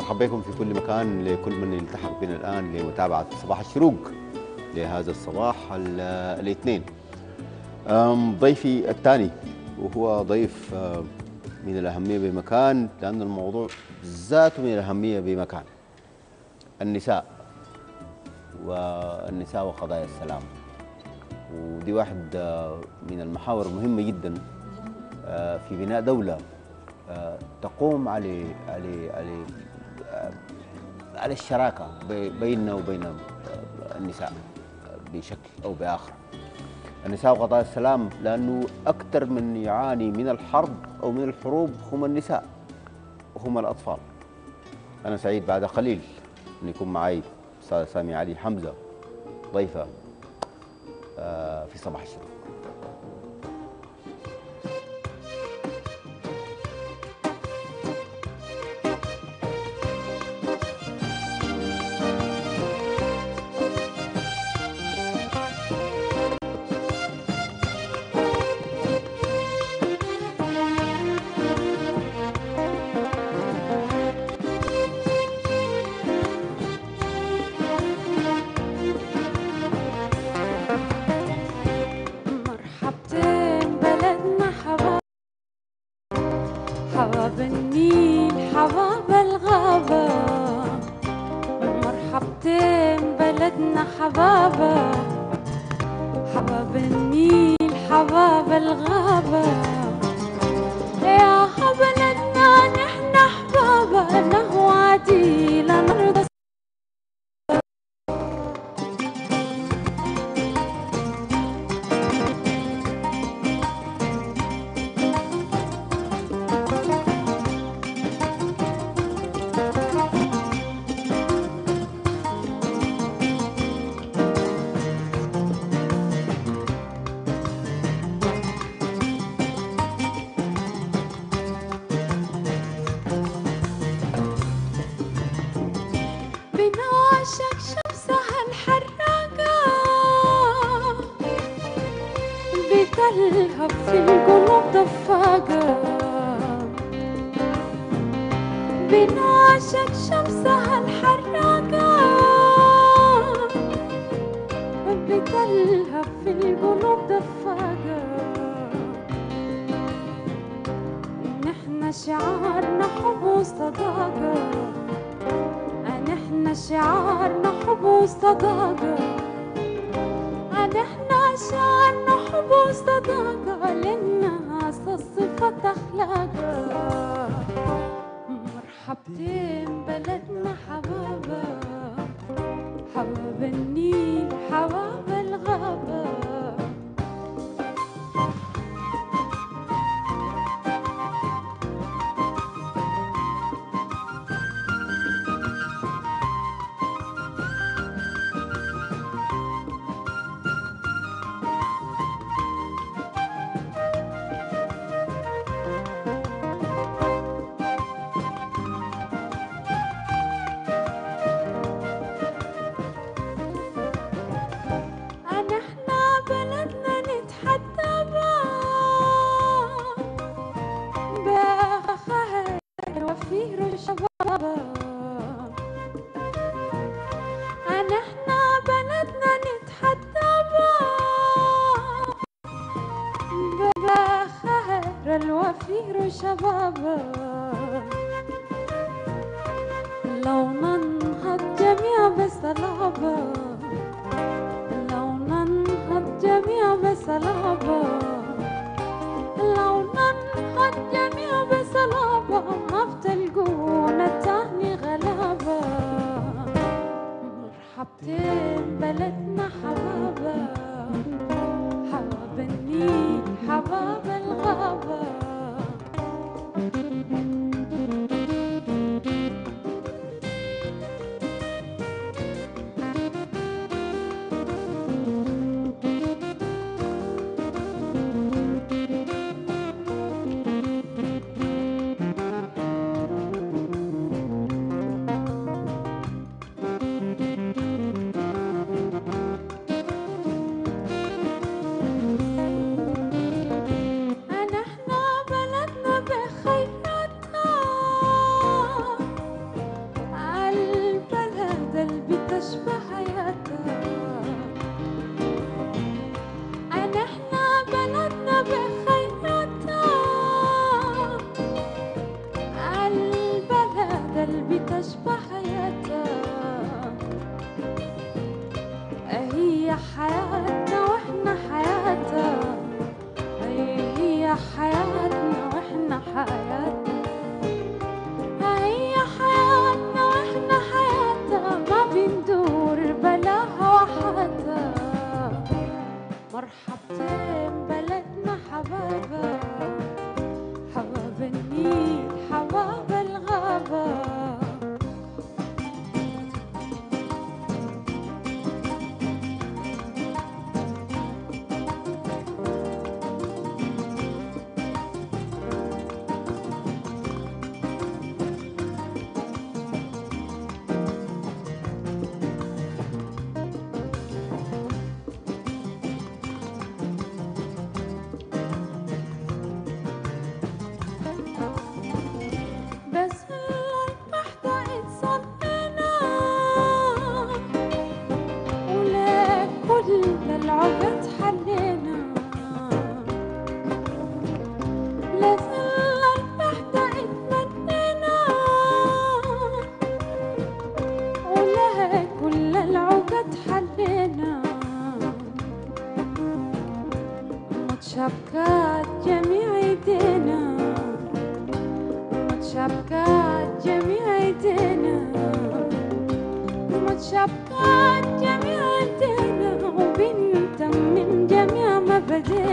مرحبا بكم في كل مكان لكل من يلتحق بنا الآن لمتابعة صباح الشروق لهذا الصباح الاثنين. ضيفي الثاني وهو ضيف من الأهمية بمكان، لأن الموضوع ذاته من الأهمية بمكان. النساء وقضايا السلام، ودي واحد من المحاور المهمة جدا في بناء دولة تقوم على الشراكة بيننا وبين النساء بشكل أو بآخر. النساء وقضايا السلام، لأنه أكثر من يعاني من الحرب أو من الحروب هم النساء وهم الأطفال. أنا سعيد بعد قليل أن يكون معي أستاذة سامية علي حمزة ضيفة في صباح الشروق. حباب النيل حباب الغابة، مرحبتين بلدنا حبابة. حباب النيل حباب الغابة، يا بلدنا نحن حبابة، نهو عدي لنرضى. بنعشق شمسها الحراقة، بتلهب في القلوب دفاقة. بنعشق شمسها الحراقة، بتلهب في القلوب دفاقة. نحن شعارنا حب وصداقة، نحن شعارنا حب وصداقة، نحن شعارنا حب وصداقة، للناس الصفة أخلاقها. مرحبتين بلدنا حبابة، حباب النيل حباب الغابة. نحن بلدنا نتحدى بخير الوفير شبابا. لو ننهض جميع بسلابة، لو ننهض جميع بسلابة، لو ننهض جميع بسلابة، ما بتلقونا تاني غلابة. مرحبتين بلدنا حبابة، حباب النيل حباب الغابة. مرحبتين بلدنا حبابة، حباب النيل حباب الغابة. بس البحث اتصدينا ولك كل العقد حلينا. لازل البحث اتمنينا ولك كل العقد حلينا. متشابكات جميع ايدينا، متشابكات جميع ايدينا، متشابكات جميع ايدينا، وبنت من جميع ما بدينا.